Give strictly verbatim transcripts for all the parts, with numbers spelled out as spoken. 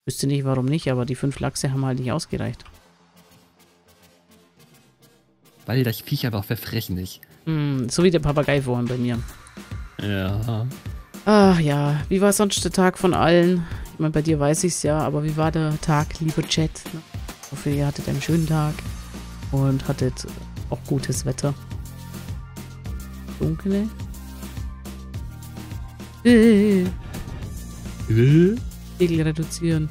Wüsste nicht, warum nicht, aber die fünf Lachse haben halt nicht ausgereicht. Weil das Viech einfach verfrechen ist. Hm, so wie der Papagei vorhin bei mir. Ja. Ach ja, wie war sonst der Tag von allen? Ich meine, bei dir weiß ich es ja, aber wie war der Tag, lieber Chat? Ich hoffe, ihr hattet einen schönen Tag und hattet auch gutes Wetter. Dunkle. Äh. Äh? Pegel reduzieren.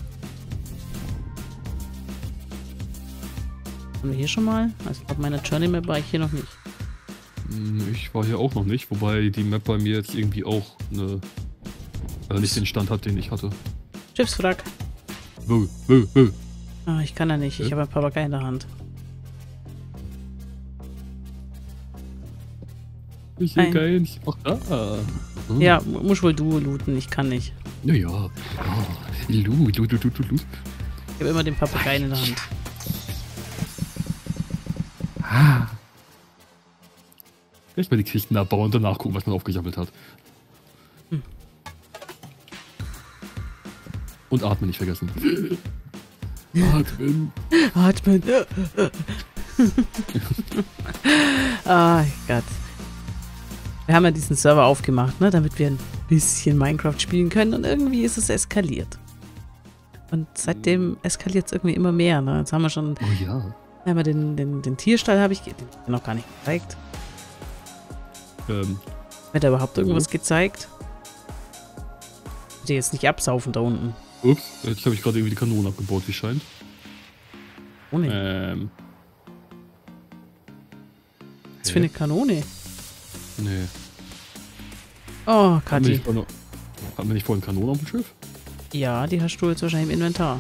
Haben wir hier schon mal? Also auf meiner Journey Map war ich hier noch nicht. Ich war hier auch noch nicht, wobei die Map bei mir jetzt irgendwie auch eine, äh, nicht den Stand hat, den ich hatte. Schiffswrack. Wo, wo, wo? Ah, ich kann da nicht. Ich Ja? habe einen Papagei in der Hand. Ich sehe Nein. keinen. Ach, da. Hm. Ja, muss wohl du looten. Ich kann nicht. Naja. Oh, Loot, Loot, Loot, Loot, Loot. Ich habe immer den Papagei in der Hand. Ah. Erstmal die Kisten abbauen und danach gucken, was man aufgesammelt hat. Hm. Und atmen nicht vergessen. Atmen. Atmen. Ah Gott. Wir haben ja diesen Server aufgemacht, ne, damit wir ein bisschen Minecraft spielen können und irgendwie ist es eskaliert. Und seitdem eskaliert es irgendwie immer mehr, ne? Jetzt haben wir schon Oh ja. einmal den, den, den Tierstall habe ich, den hab ich noch gar nicht gezeigt. Ähm, Wird da überhaupt irgendwas gezeigt? Die jetzt nicht absaufen da unten. ups, jetzt habe ich gerade irgendwie die Kanone abgebaut, wie scheint. Oh ne. Ähm. Was für eine Kanone? Nee. Oh, Hatten wir Kathi. nicht vorhin- hatten wir nicht vorhin Kanonen auf dem Schiff? Ja, die hast du jetzt wahrscheinlich im Inventar.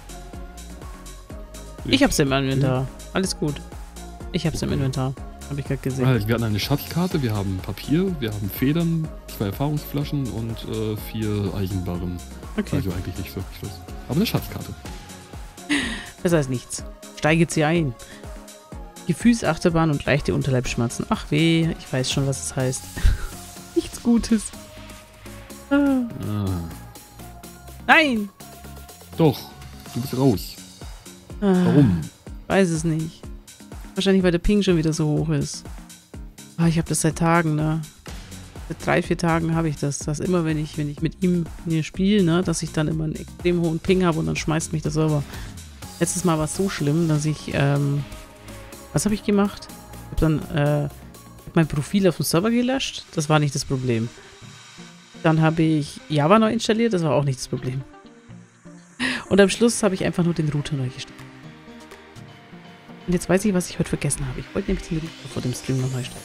Ich hab's im Inventar. Alles gut. Ich hab's im Inventar. Hab ich gerade gesehen. Also, wir hatten eine Schatzkarte, wir haben Papier, wir haben Federn, zwei Erfahrungsflaschen und äh, vier Eichenbarren. Okay. Also eigentlich nicht wirklich was. Aber eine Schatzkarte. Besser als nichts. Steigert sie ein. Gefühlsachterbahn und leichte Unterleibsschmerzen. Ach weh, ich weiß schon, was es heißt. Nichts Gutes. Ah. Ah. Nein! Doch, du bist raus. Ah, Warum? Weiß es nicht. Wahrscheinlich, weil der Ping schon wieder so hoch ist. Ah, ich habe das seit Tagen, ne? Seit drei, vier Tagen habe ich das. Dass immer, wenn ich, wenn ich mit ihm hier spiele, ne, dass ich dann immer einen extrem hohen Ping habe und dann schmeißt mich der Server. Letztes Mal war es so schlimm, dass ich, ähm, was habe ich gemacht? Ich habe dann, äh, mein Profil auf dem Server gelöscht. Das war nicht das Problem. Dann habe ich Java neu installiert. Das war auch nicht das Problem. Und am Schluss habe ich einfach nur den Router neu gestartet. Und jetzt weiß ich, was ich heute vergessen habe. Ich wollte nämlich den Router vor dem Stream noch neu starten.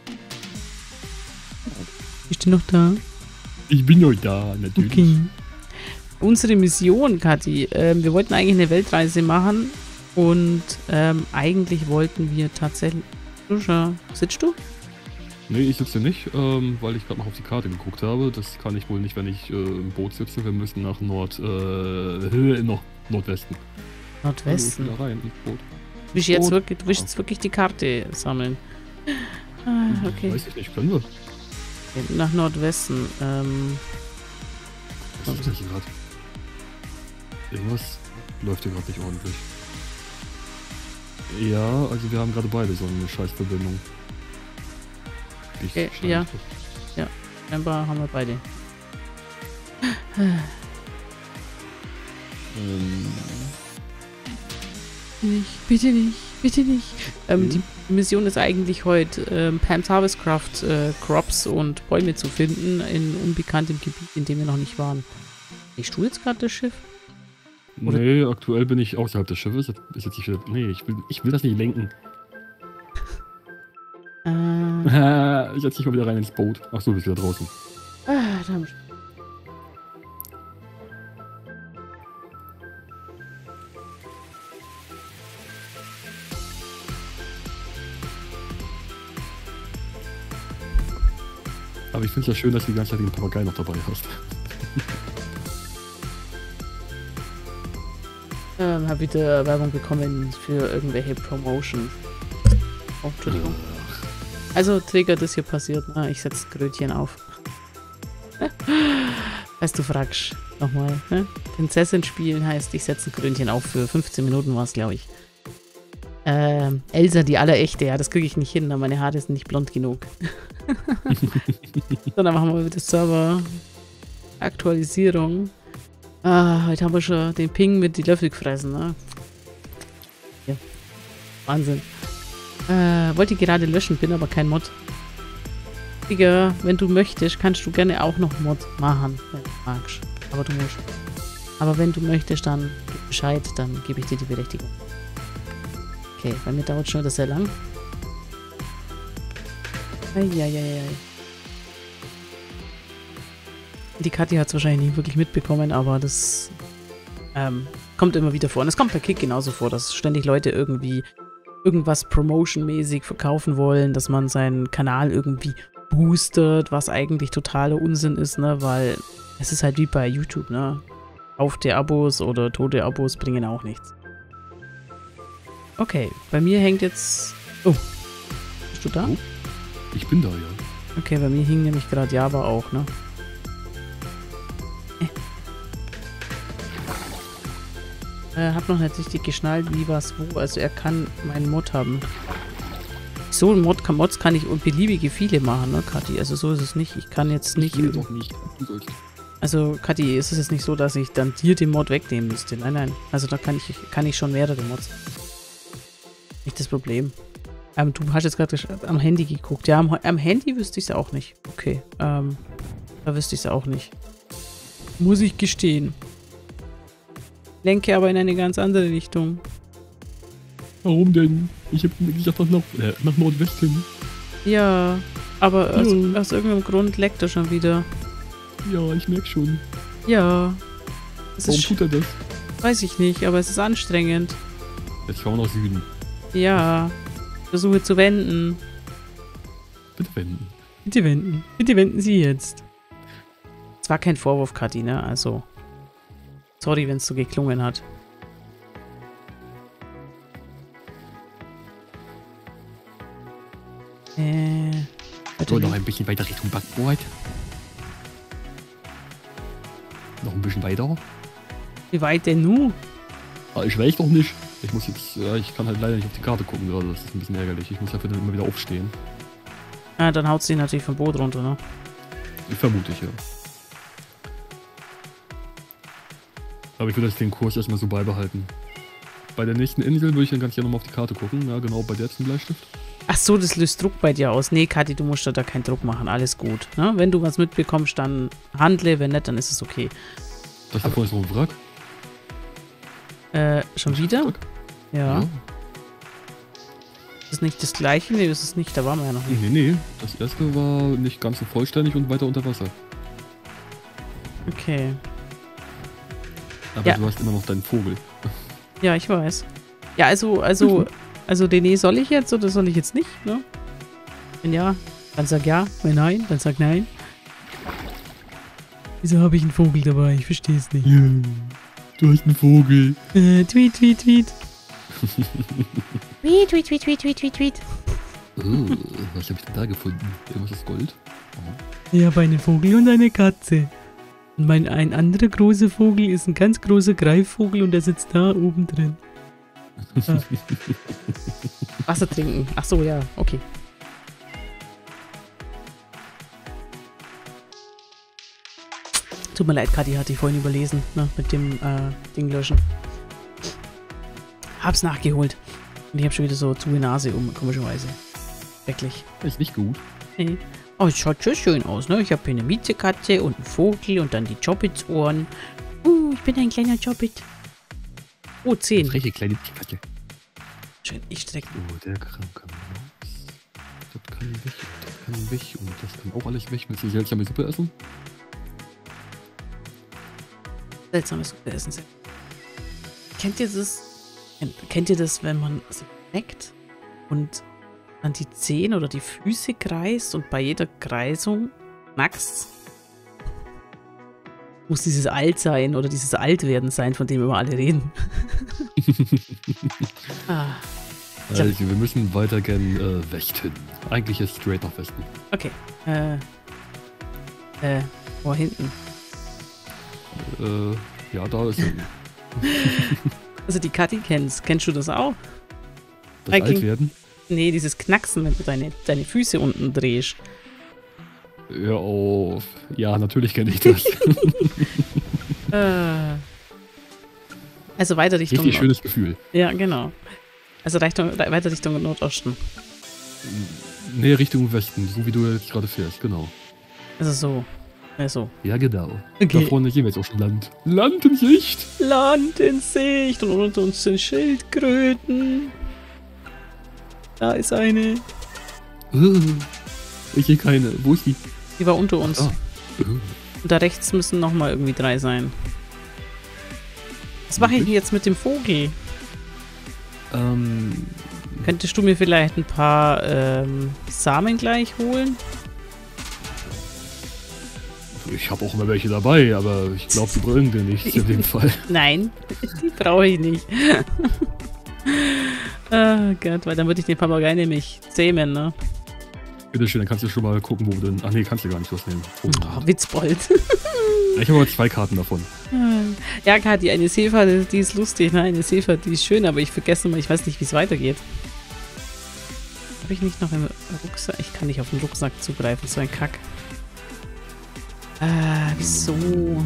Bist du noch da? Ich bin noch da, natürlich. Okay. Unsere Mission, Kathi. Ähm, wir wollten eigentlich eine Weltreise machen. Und ähm, eigentlich wollten wir tatsächlich... Duscha, sitzt du? Nee, ich sitze nicht, ähm, weil ich gerade noch auf die Karte geguckt habe. Das kann ich wohl nicht, wenn ich äh, im Boot sitze. Wir müssen nach Nord... Äh, noch Nordwesten. Nordwesten. Also, da rein ins Boot. Du willst jetzt Boot. wirklich, du willst jetzt wirklich die Karte sammeln. Ah, okay. Weiß ich nicht, können wir. Okay, nach Nordwesten. Ähm, Was ist das hier gerade? Irgendwas läuft hier gerade nicht ordentlich. Ja, also wir haben gerade beide so eine Scheißverbindung. Ich Okay, scheine ja. nicht. scheinbar haben wir beide. Ähm, Nicht, bitte nicht, bitte nicht. Ähm, Mhm. Die Mission ist eigentlich heute, ähm, Pam's Harvestcraft äh, Crops und Bäume zu finden in unbekanntem Gebiet, in dem wir noch nicht waren. Riechst du jetzt gerade das Schiff? Oder- nee, aktuell bin ich außerhalb des Schiffes. Ist jetzt nicht wieder, nee, ich will, ich will das nicht lenken. Äh, Ich setz dich mal wieder rein ins Boot. Ach so, du bist wieder draußen. ah, da haben wir- Aber ich finde es ja schön, dass du die ganze Zeit den Papagei noch dabei hast. ähm, hab wieder Werbung bekommen für irgendwelche Promotion. Oh, Entschuldigung. Also, triggert ist hier passiert. Na, ich setze Krötchen auf. Weißt du, fragst nochmal, ne? Prinzessin spielen heißt, ich setze ein Krönchen auf für fünfzehn Minuten war es, glaube ich. Ähm, Elsa, die allerechte, ja, das kriege ich nicht hin, aber meine Haare sind nicht blond genug. So, dann machen wir wieder Server. Aktualisierung. Ah, heute haben wir schon den Ping mit die Löffel gefressen, ne? Ja. Wahnsinn. Äh, wollte gerade löschen, bin aber kein Mod. Digga, wenn du möchtest, kannst du gerne auch noch Mod machen, wenn du magst. Aber du musst. Aber wenn du möchtest, dann gib Bescheid, dann gebe ich dir die Berechtigung. Okay, bei mir dauert schon das sehr lang. Eieiei. Die Kathi hat es wahrscheinlich nicht wirklich mitbekommen, aber das ähm, kommt immer wieder vor. Und es kommt bei Kick genauso vor, dass ständig Leute irgendwie irgendwas Promotion-mäßig verkaufen wollen, dass man seinen Kanal irgendwie boostet, was eigentlich totaler Unsinn ist, ne, weil es ist halt wie bei YouTube, ne. Kaufte Abos oder tote Abos bringen auch nichts. Okay, bei mir hängt jetzt... Oh, bist du da? Oh, ich bin da, ja. Okay, bei mir hing nämlich gerade Java auch, ne. Er hat noch nicht richtig geschnallt, wie was wo. Also er kann meinen Mod haben. So ein Mod kann, Mods kann ich und beliebige viele machen, ne, Kathi? Also so ist es nicht. Ich kann jetzt nicht... Ich will doch nicht. Also, Kathi, ist es jetzt nicht so, dass ich dann dir den Mod wegnehmen müsste. Nein, nein. Also da kann ich, kann ich schon mehrere Mods. Nicht das Problem. Ähm, du hast jetzt gerade am Handy geguckt. Ja, am, am Handy wüsste ich es auch nicht. Okay. Ähm, da wüsste ich es auch nicht. Muss ich gestehen. Lenke aber in eine ganz andere Richtung. Warum denn? Ich habe gesagt, nach, äh, nach Nordwesten. Ja, aber aus, Ja. aus irgendeinem Grund leckt er schon wieder. Ja, ich merke schon. Ja. Es Warum ist, tut er das? weiß ich nicht, aber es ist anstrengend. Jetzt fahren wir nach Süden. Ja. Versuche zu wenden. Bitte wenden. Bitte wenden. Bitte wenden Sie jetzt. Es war kein Vorwurf, Kathi, ne? Also. Sorry, wenn es so geklungen hat. Äh. So, noch ein bisschen weiter Richtung Backboard. Noch ein bisschen weiter. Wie weit denn nu? Ah, ich weiß doch nicht. Ich muss jetzt, ja, ich kann halt leider nicht auf die Karte gucken gerade. Das ist ein bisschen ärgerlich. Ich muss dafür dann immer wieder aufstehen. Ah, dann haut sie natürlich vom Boot runter, ne? Vermute ich, ja. Aber ich würde jetzt den Kurs erstmal so beibehalten. Bei der nächsten Insel würde ich dann ganz gerne nochmal auf die Karte gucken. Ja, genau, bei der zum Bleistift. Ach so, das löst Druck bei dir aus. Nee, Kathi, du musst da keinen Druck machen. Alles gut. Ne? Wenn du was mitbekommst, dann handle. Wenn nicht, dann ist es okay. Das da vorne ist noch ein Wrack. Äh, schon wieder? Wrack. Ja. Ja. Ist das nicht das gleiche? Nee, das ist nicht. Da waren wir ja noch nicht. Nee, nee. Das erste war nicht ganz so vollständig und weiter unter Wasser. Okay. Aber Ja. du hast immer noch deinen Vogel. Ja, ich weiß. Ja, also, also, also, René, soll ich jetzt oder soll ich jetzt nicht, ne? Wenn ja, dann sag ja. Wenn nein, dann sag nein. Wieso habe ich einen Vogel dabei? Ich verstehe es nicht. Ja, du hast einen Vogel. Äh, tweet, tweet, tweet. tweet, tweet, tweet, tweet, tweet, tweet, tweet. Oh, was habe ich denn da gefunden? Irgendwas ist Gold? Oh. Ich habe einen Vogel und eine Katze. Und mein, ein anderer großer Vogel ist ein ganz großer Greifvogel und der sitzt da oben drin. Ah. Wasser trinken. Ach so, ja, okay. Tut mir leid, Kathi hatte ich vorhin überlesen, ne, mit dem äh, Ding löschen. Hab's nachgeholt. Und ich hab schon wieder so zu die Nase um, komischerweise. Wirklich. Ist nicht gut. Nee. Oh, es schaut schon schön aus, ne? Ich habe hier eine Miezekatze und einen Vogel und dann die Jobbits-Ohren. Uh, ich bin ein kleiner Jobbit. Oh, zehn. Freche kleine Katze. Schön, ich strecke. Oh, der Kram kann raus. Das kann weg, das kann weg und das kann auch alles weg. Willst du seltsame Suppe essen? Seltsames Suppe essen. Kennt ihr das? Kennt ihr das, wenn man sich leckt und an die Zehen oder die Füße kreist und bei jeder Kreisung knackst? Muss dieses Altsein oder dieses Altwerden sein, von dem immer alle reden. ah. Also, wir müssen weiter gern äh, wächten. Eigentlich ist straight nach Westen. Okay. Äh. Äh. Wo hinten? Äh, Ja, da ist er. Also die Kathi kennst. Kennst du das auch? Das Altwerden? Nee, dieses Knacksen, wenn du deine, deine Füße unten drehst. Hör auf. Ja, natürlich kenne ich das. äh, also weiter Richtung... Richtig schönes Gefühl. Ja, genau. Also Richtung, weiter Richtung Nordosten. Nee, Richtung Westen, so wie du jetzt gerade fährst, genau. Also so. Also. Ja, genau. Okay. Da vorne gehen wir jetzt auch schon Land. Land in Sicht! Land in Sicht und unter uns sind Schildkröten. Da ist eine. Uh, ich sehe keine. Wo ist die? Die war unter uns. Ah. Uh. Und da rechts müssen nochmal irgendwie drei sein. Was mache ich denn jetzt mit dem Vogel? Ähm... Könntest du mir vielleicht ein paar ähm, Samen gleich holen? Ich habe auch immer welche dabei, aber ich glaube, die bringen dir nichts in dem Fall. Nein, die brauche ich nicht. Oh Gott, weil dann würde ich den Papagei nämlich zähmen, ne? Bitteschön, dann kannst du schon mal gucken, wo du denn... Ach nee, kannst du gar nicht was nehmen. Oh, oh, Witzbold. Ich habe aber zwei Karten davon. Ja, Kathi, eine Seefahrt, die ist lustig, ne? Eine Seefahrt, die ist schön, aber ich vergesse mal, ich weiß nicht, wie es weitergeht. Habe ich nicht noch einen Rucksack? Ich kann nicht auf den Rucksack zugreifen, so ein Kack. Ah, wieso?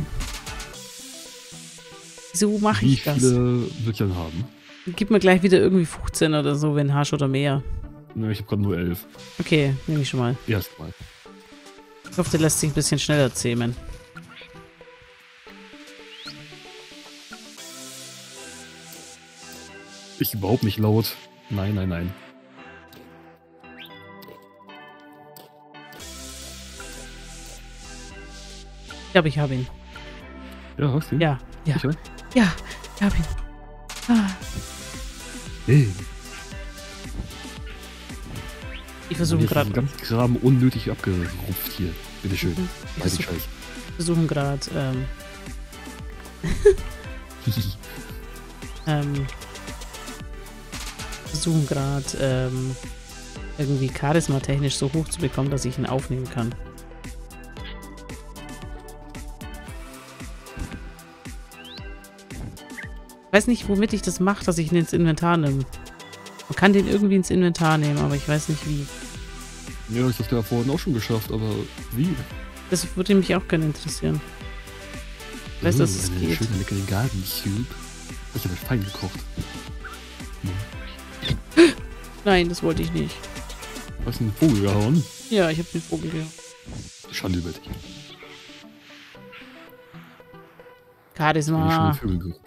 Wieso mache ich das? Wie viele willst du denn haben? Gib mir gleich wieder irgendwie fünfzehn oder so, wenn hast oder mehr. Ne, ich habe gerade nur elf. Okay, nehme ich schon mal. Erstmal. Ich hoffe, der lässt sich ein bisschen schneller zähmen. Ich überhaupt nicht laut. Nein, nein, nein. Ich glaube, ich habe ihn. Ja, hast du ihn? Ja, ja. Sicher? Ja, ich habe ihn. Ah. Hey. Ich versuche gerade. ganz Graben unnötig abgerupft hier. Bitteschön. Mhm. Ich Weiß ich versuche Scheiß. versuchen gerade, ähm, ähm, versuchen gerade, ähm, irgendwie charismatechnisch so hoch zu bekommen, dass ich ihn aufnehmen kann. Ich weiß nicht, womit ich das mache, dass ich ihn ins Inventar nehme. Man kann den irgendwie ins Inventar nehmen, aber ich weiß nicht wie. Ja, ich habe ja vorhin auch schon geschafft, aber wie? Das würde mich auch gerne interessieren. Ich weiß, oh, dass es eine geht. schöne leckere Garden Soup. Ich habe fein gekocht. Nein, das wollte ich nicht. Hast du einen Vogel gehauen? Ja, ich habe den Vogel gehauen. Schande über dich. Charisma. Vögel